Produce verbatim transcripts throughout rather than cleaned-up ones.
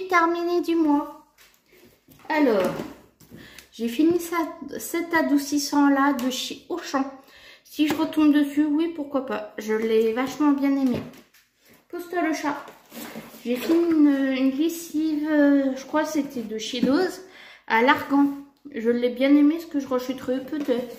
terminé du mois. Alors, j'ai fini ça, cet adoucissant là de chez Auchan. Si je retombe dessus, oui, pourquoi pas. Je l'ai vachement bien aimé. Pose-toi le chat. J'ai fini une, une lessive, euh, je crois que c'était de chez Dose, à l'argan. Je l'ai bien aimé, ce que je rachèterai peut-être.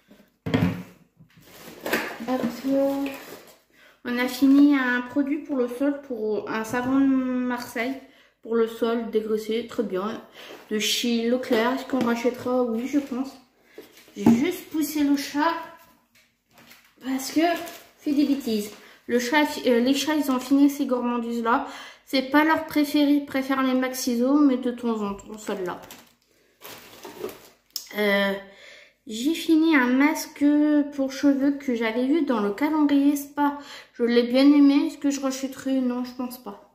On a fini un produit pour le sol, pour un savon de Marseille, pour le sol dégraissé, très bien. De chez Leclerc, est-ce qu'on rachètera? Oui, je pense. J'ai juste poussé le chat parce que fait des bêtises. Le chat, euh, les chats, ils ont fini ces gourmandises là. C'est pas leur préféré, ils préfèrent les Maxiso, mais de temps en temps, celle-là. Euh, J'ai fini un masque pour cheveux que j'avais vu dans le calendrier spa. Je l'ai bien aimé. Est-ce que je rachèterai? Non, je pense pas.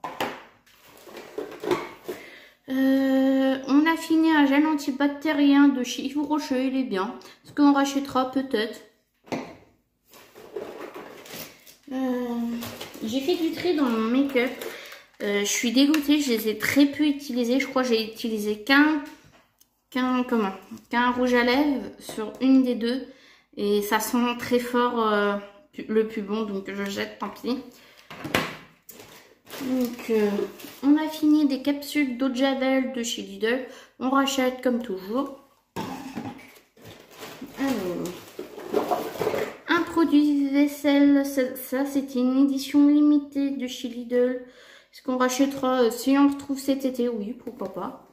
Euh, on a fini un gel antibactérien de chez Yves Rocher. Il est bien. Est-ce qu'on rachètera? Peut-être. Euh, J'ai fait du tri dans mon make-up. Euh, je suis dégoûtée. Je les ai très peu utilisés. Je crois que j'ai utilisé qu'un... qu'un comment qu'un rouge à lèvres sur une des deux et ça sent très fort euh, le plus bon, donc je jette, tant pis. Donc euh, on a fini des capsules d'eau de javel de chez Lidl. On rachète comme toujours. Alors, un produit vaisselle, ça, ça c'était une édition limitée de chez Lidl. Est-ce qu'on rachètera? euh, si on retrouve cet été? Oui, pourquoi pas.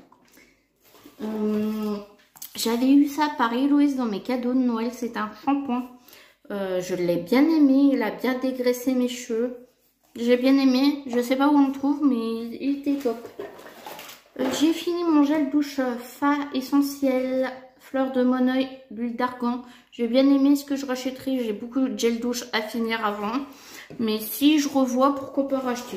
Euh, J'avais eu ça par Héloïse dans mes cadeaux de Noël. C'est un shampoing. Euh, je l'ai bien aimé. Il a bien dégraissé mes cheveux. J'ai bien aimé. Je sais pas où on le trouve, mais il était top. Euh, J'ai fini mon gel douche Fa essentiel fleur de monoeil, l'huile d'argan. J'ai bien aimé. Ce que je rachèterai. J'ai beaucoup de gel douche à finir avant. Mais si je revois, pourquoi pas racheter.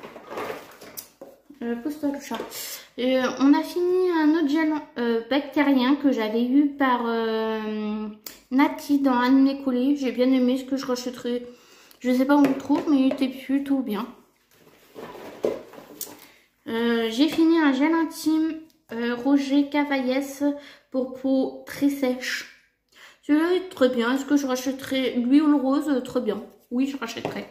Euh, Pose-toi le chat. Euh, on a fini un autre gel euh, bactérien que j'avais eu par euh, Nati dans un de mes colis. J'ai bien aimé. Ce que je rachèterai, je sais pas où on le trouve, mais il était plutôt bien. Euh, J'ai fini un gel intime euh, Roger Cavaillès pour peau très sèche. Celui-là est très bien. Est-ce que je rachèterai lui ou le rose? Très bien. Oui, je rachèterai.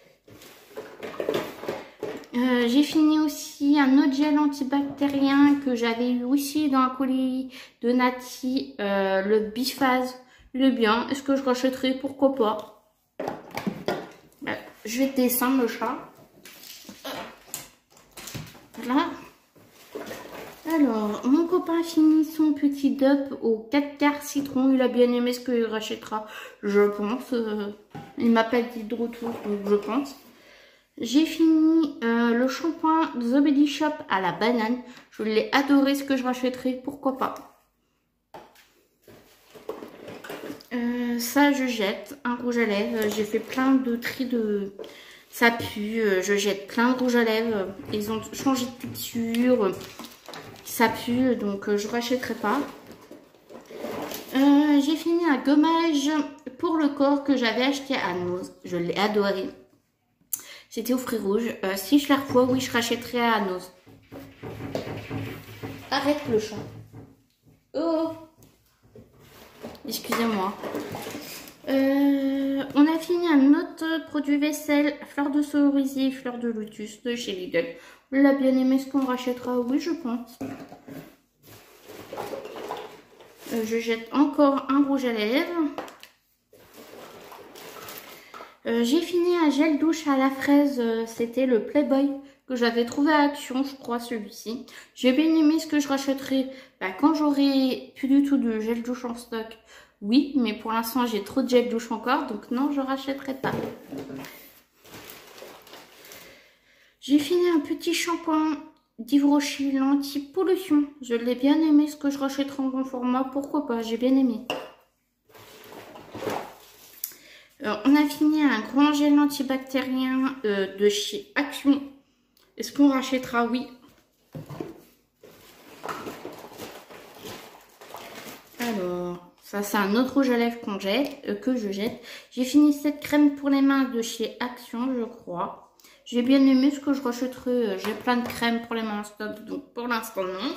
Euh, J'ai fini aussi un autre gel antibactérien que j'avais eu aussi dans un colis de Nati, euh, le Biphase. Il est bien. Est-ce que je rachèterai? Pourquoi pas. euh, Je vais descendre le chat. Voilà. Alors, mon copain finit son petit dup au quatre quarts citron. Il a bien aimé. Ce qu'il rachètera, je pense. Euh, il m'a pas dit de retour, donc je pense. J'ai fini euh, le shampoing The Body Shop à la banane. Je l'ai adoré. Ce que je rachèterai, pourquoi pas. Euh, ça, je jette. Un rouge à lèvres. J'ai fait plein de tri de... Ça pue. Je jette plein de rouge à lèvres. Ils ont changé de texture. Ça pue, donc je rachèterai pas. Euh, J'ai fini un gommage pour le corps que j'avais acheté à Nose. Je l'ai adoré. C'était au fruits rouges. Euh, si je la revois, oui, je rachèterai à Nose. Arrête le chat. Oh, excusez-moi. Euh, on a fini un autre produit vaisselle, fleur de cerisier, fleur de lotus de chez Lidl. On l'a bien aimé. Ce qu'on rachètera? Oui, je pense. Euh, je jette encore un rouge à lèvres. Euh, J'ai fini un gel douche à la fraise, euh, c'était le Playboy que j'avais trouvé à Action, je crois, celui-ci. J'ai bien aimé. Ce que je rachèterai bah, quand j'aurai plus du tout de gel douche en stock. Oui, mais pour l'instant j'ai trop de gel douche encore, donc non, je rachèterai pas. J'ai fini un petit shampoing d'Yves Rocher l'anti-pollution. Je l'ai bien aimé. Ce que je rachèterai en grand format, pourquoi pas, j'ai bien aimé. Euh, on a fini un grand gel antibactérien euh, de chez Action. Est-ce qu'on rachètera? Oui. Alors, ça c'est un autre rouge à lèvres qu'on jette, euh, que je jette. J'ai fini cette crème pour les mains de chez Action, je crois. J'ai bien aimé ce que je rachèterai. J'ai plein de crèmes pour les mains en stock, donc pour l'instant non.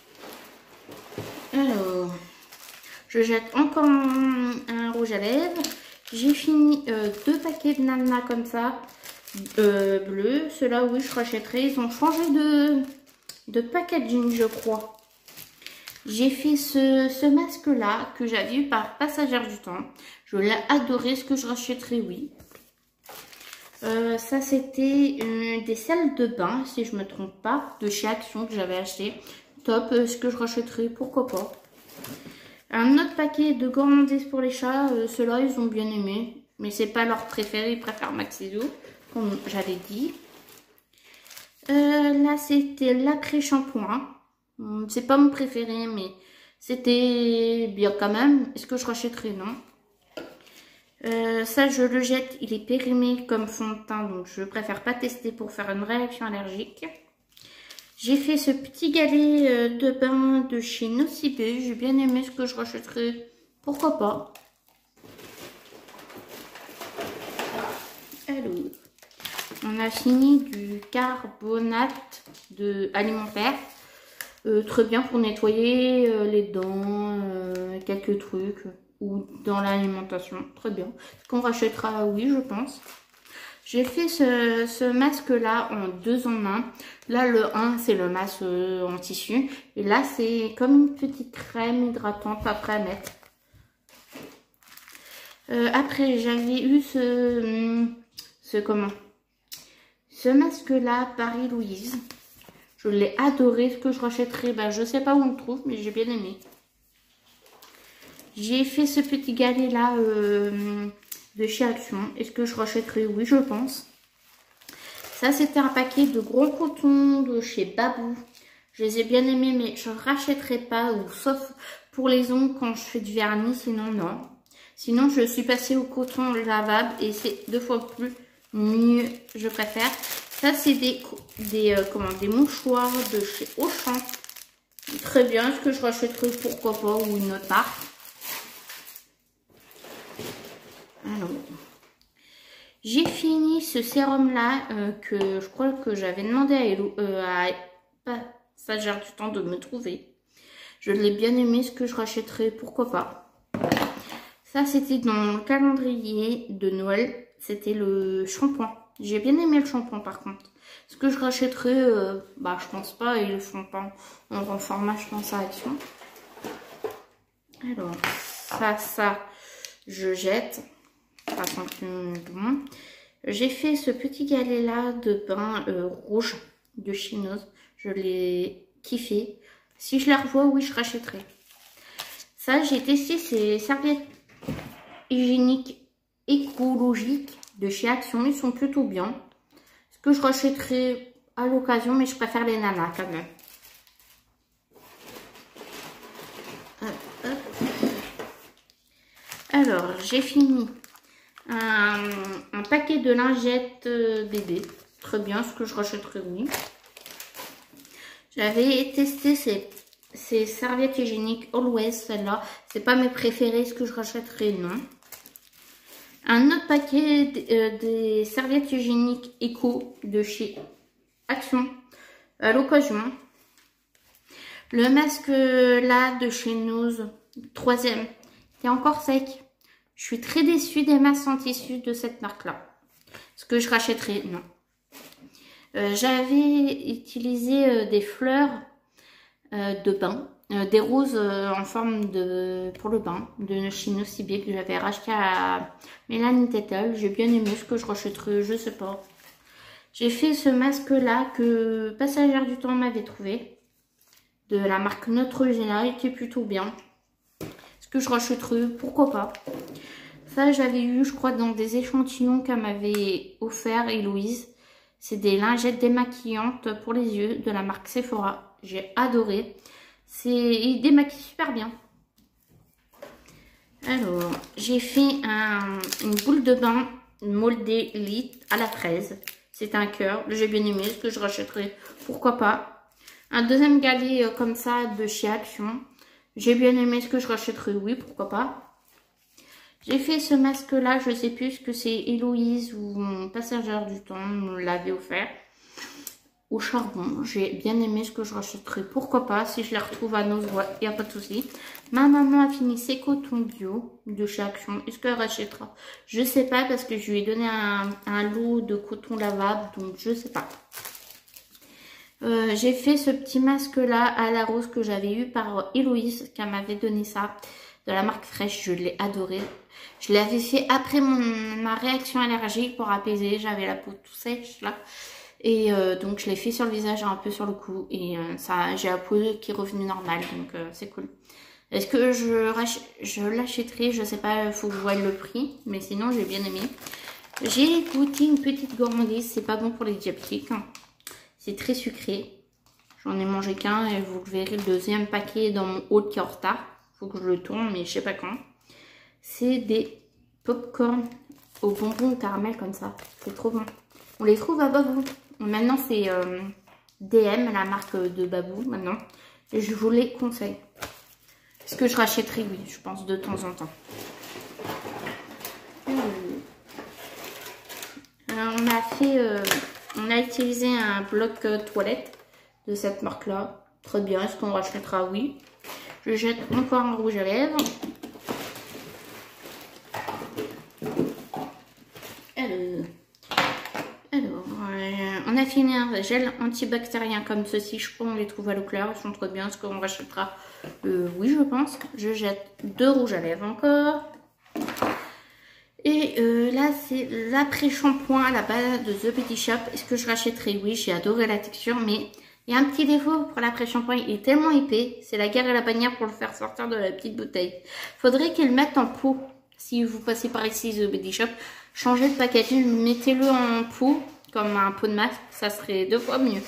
Alors, je jette encore un, un rouge à lèvres. J'ai fini euh, deux paquets de Nana comme ça, euh, bleu. Ceux-là, oui, je rachèterai. Ils ont changé de, de packaging, je crois. J'ai fait ce, ce masque-là que j'avais eu par Passagère du Temps. Je l'ai adoré. Ce que je rachèterai, oui. Euh, ça, c'était euh, des sels de bain, si je me trompe pas, de chez Action que j'avais acheté. Top, euh, ce que je rachèterai, pourquoi pas. Un autre paquet de gourmandises pour les chats. Euh, Ceux-là, ils ont bien aimé. Mais c'est pas leur préféré, ils préfèrent Maxiso, comme j'avais dit. Euh, là, c'était l'après-shampoing. C'est pas mon préféré, mais c'était bien quand même. Est-ce que je rachèterai? Non. Euh, ça, je le jette. Il est périmé comme fond de teint, donc je préfère pas tester pour faire une réaction allergique. J'ai fait ce petit galet de bain de chez Nocibé. J'ai bien aimé. Ce que je rachèterai, pourquoi pas. Alors, on a fini du carbonate de alimentaire. Euh, très bien pour nettoyer euh, les dents, euh, quelques trucs, ou dans l'alimentation. Très bien. Ce qu'on rachètera, oui, je pense. J'ai fait ce, ce masque-là en deux en un. Là, le un, c'est le masque euh, en tissu. Et là, c'est comme une petite crème hydratante après à mettre. Euh, après, j'avais eu ce... ce comment ce masque-là, Paris-Louise. Je l'ai adoré. Ce que je rachèterai, ben, je sais pas où on le trouve, mais j'ai bien aimé. J'ai fait ce petit galet-là euh, de chez Action. Est-ce que je rachèterai? Oui, je pense. Ça, c'était un paquet de gros cotons de chez Babou. Je les ai bien aimés, mais je ne rachèterai pas, ou sauf pour les ongles quand je fais du vernis, sinon non. Sinon, je suis passée au coton lavable et c'est deux fois plus mieux, je préfère. Ça, c'est des, des, euh, comment, des mouchoirs de chez Auchan. Très bien. Est-ce que je rachèterai? Pourquoi pas, ou une autre marque. Alors, j'ai fini ce sérum-là euh, que je crois que j'avais demandé à, Hello, euh, à Passagère du Temps de me trouver. Je l'ai bien aimé. Ce que je rachèterai? Pourquoi pas. Ça, c'était dans le calendrier de Noël. C'était le shampoing. J'ai bien aimé le shampoing par contre. Est-ce que je rachèterai? euh, Bah, je pense pas. Ils le font pas en grand format, je pense, à Action. Alors, ça, ça, je jette. Bon. J'ai fait ce petit galet là de bain euh, rouge de Chinos. Je l'ai kiffé. Si je la revois, oui, je rachèterai. Ça, j'ai testé ces serviettes hygiéniques écologiques de chez Action. Ils sont plutôt bien. Ce que je rachèterai à l'occasion, mais je préfère les nanas quand même. Hop, hop. Alors, j'ai fini un, un paquet de lingettes bébé. Très bien, ce que je rachèterai, oui. J'avais testé ces, ces serviettes hygiéniques Always, celle-là. C'est pas mes préférées, ce que je rachèterai, non. Un autre paquet euh, des serviettes hygiéniques Eco de chez Action à l'occasion. Le masque là de chez Nose, troisième, c'est encore sec. Je suis très déçue des masques en tissu de cette marque-là. Est-ce que je rachèterai? Non. Euh, J'avais utilisé euh, des fleurs euh, de bain, euh, des roses euh, en forme de pour le bain de chez Nocibé que j'avais racheté à Mélanie Tettel. J'ai bien aimé. Ce que je rachèterai, je sais pas. J'ai fait ce masque-là que Passagère du Temps m'avait trouvé. De la marque Neutrogena, qui est plutôt bien. Est-ce que je rachèterai? Pourquoi pas. Ça, j'avais eu, je crois, dans des échantillons qu'elle m'avait offert Héloïse. C'est des lingettes démaquillantes pour les yeux de la marque Sephora. J'ai adoré. C'est, il démaquille super bien. Alors, j'ai fait un, une boule de bain moldée lit à la fraise. C'est un cœur. J'ai bien aimé. Est-ce que je rachèterai? Pourquoi pas. Un deuxième galet euh, comme ça de chez Action. J'ai bien aimé. Ce que je rachèterai? Oui, pourquoi pas. J'ai fait ce masque-là, je sais plus ce que c'est Héloïse ou mon passagère du temps me l'avait offert. Au charbon, j'ai bien aimé ce que je rachèterai. Pourquoi pas, si je les retrouve à nos voies, il n'y a pas de souci. Ma maman a fini ses cotons bio de chez Action. Est-ce qu'elle rachètera? Je sais pas parce que je lui ai donné un, un lot de coton lavable, donc je sais pas. Euh, j'ai fait ce petit masque là à la rose que j'avais eu par Héloïse qui m'avait donné ça de la marque Fraîche. Je l'ai adoré. Je l'avais fait après mon, ma réaction allergique pour apaiser. J'avais la peau tout sèche là. Et euh, donc je l'ai fait sur le visage, un peu sur le cou. Et euh, ça, j'ai la peau qui est revenue normale. Donc euh, c'est cool. Est-ce que je, je l'achèterai? Je sais pas, il faut que je voie le prix. Mais sinon j'ai bien aimé. J'ai goûté une petite gourmandise. C'est pas bon pour les diabétiques. C'est très sucré. J'en ai mangé qu'un et vous verrez le deuxième paquet dans mon haul qui est en retard. Faut que je le tourne, mais je sais pas quand. C'est des pop-corn au bonbon au caramel comme ça. C'est trop bon. On les trouve à Babou. Maintenant, c'est euh, D M, la marque de Babou maintenant. Et je vous les conseille. Est-ce que je rachèterai? Oui, je pense de temps en temps. Alors, on a fait... Euh, on a utilisé un bloc euh, toilette de cette marque-là. Très bien. Est-ce qu'on rachètera? Oui. Je jette encore un rouge à lèvres. Alors, alors euh, on a fini un gel antibactérien comme ceci. Je crois qu'on les trouve à Leclerc. Ils sont trop bien. Est-ce qu'on rachètera? euh, Oui, je pense. Je jette deux rouges à lèvres encore. Et euh, là, c'est l'après-shampoing à la base de The Body Shop. Est-ce que je rachèterai? Oui, j'ai adoré la texture, mais il y a un petit défaut pour l'après-shampoing. Il est tellement épais. C'est la guerre et la bannière pour le faire sortir de la petite bouteille. Faudrait qu'ils le mettent en pot. Si vous passez par ici, The Body Shop, changez de packaging, mettez-le en pot, comme un pot de masque. Ça serait deux fois mieux.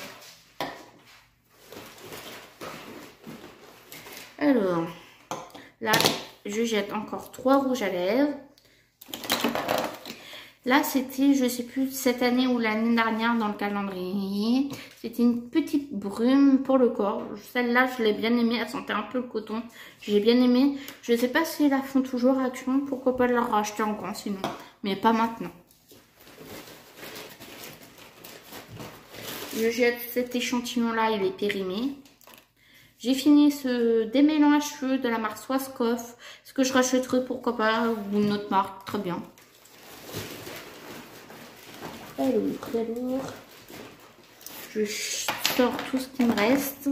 Alors, là, je jette encore trois rouges à lèvres. Là, c'était, je sais plus, cette année ou l'année dernière dans le calendrier. C'était une petite brume pour le corps. Celle-là, je l'ai bien aimée. Elle sentait un peu le coton. J'ai bien aimé. Je ne sais pas s'ils la font toujours Action. Pourquoi pas leur racheter en grand sinon. Mais pas maintenant. Je jette cet échantillon-là. Il est périmé. J'ai fini ce démêlant à cheveux de la marque Swarovski. Est-ce que je rachèterai? Pourquoi pas? Ou une autre marque. Très bien. Elle est très lourd. Je sors tout ce qui me reste.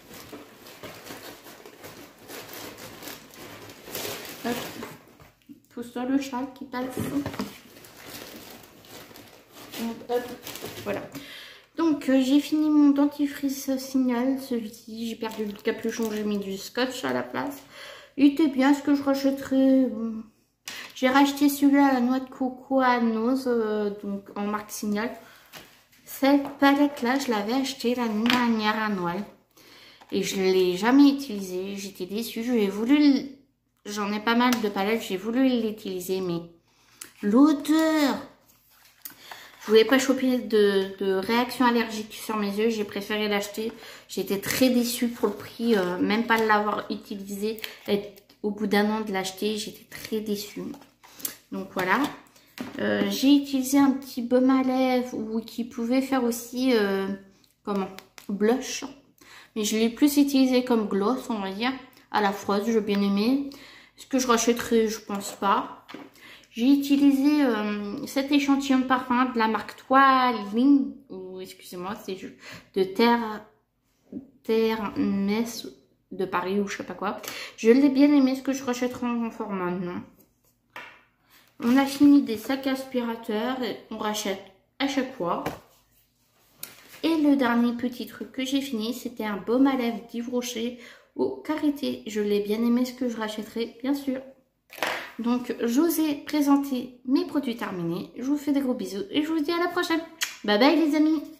Hop. Pousse sur le chat qui passe. Hop. Voilà. Donc euh, j'ai fini mon dentifrice Signal. Celui-ci, j'ai perdu le capuchon, j'ai mis du scotch à la place. Il était bien. Est-ce que je rachèterai? J'ai racheté celui-là à la noix de coco à Nose, euh, donc en marque Signal. Cette palette-là, je l'avais achetée l'année dernière à Noël. Et je ne l'ai jamais utilisée. J'étais déçue. J'ai voulu... J'en ai pas mal de palettes. J'ai voulu l'utiliser, mais l'odeur... Je voulais pas choper de, de réaction allergique sur mes yeux. J'ai préféré l'acheter. J'étais très déçue pour le prix. Euh, même pas l'avoir utilisé. Et au bout d'un an de l'acheter, j'étais très déçue. Donc voilà. Euh, j'ai utilisé un petit baume à lèvres ou qui pouvait faire aussi euh, comment blush, mais je l'ai plus utilisé comme gloss, on va dire, à la fraise. J'ai bien aimé. Est-ce que je rachèterai? Je pense pas. J'ai utilisé euh, cet échantillon de parfum de la marque Toiling, ou excusez-moi, c'est de Terre Terre Mess de Paris ou je sais pas quoi. Je l'ai bien aimé. Est-ce que je rachèterai en format? Non. On a fini des sacs aspirateurs et on rachète à chaque fois. Et le dernier petit truc que j'ai fini, c'était un baume à lèvres d'Yves Rocher au karité. Je l'ai bien aimé. Ce que je rachèterai, bien sûr. Donc, je vous ai présenté mes produits terminés. Je vous fais des gros bisous et je vous dis à la prochaine. Bye bye les amis.